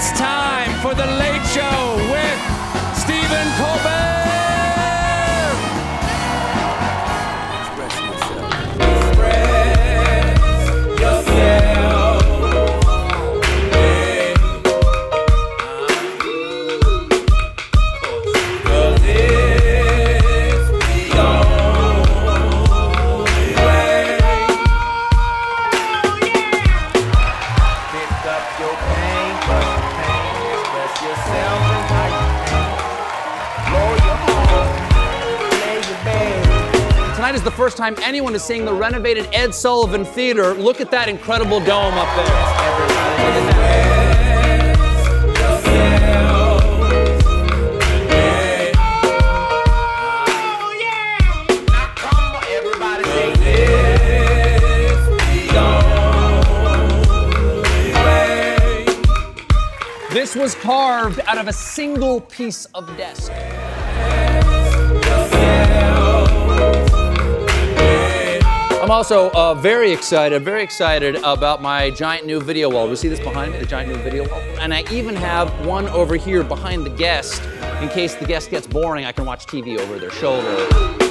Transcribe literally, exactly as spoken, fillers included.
It's time for the Late Show with Stephen Colbert. Express yourself. Express yourself. Hey. Cause it's the only way. Pick up your pain, crush the pain, express yourself and how you can. Blow your heart, lay your bed. Tonight is the first time anyone is seeing the renovated Ed Sullivan Theater. Look at that incredible dome up there. Everybody, look at that. Oh yeah! Now come on, everybody say this. This was carved out of a single piece of desk. I'm also uh, very excited, very excited about my giant new video wall. You see this behind me, the giant new video wall? And I even have one over here behind the guest. In case the guest gets boring, I can watch T V over their shoulder.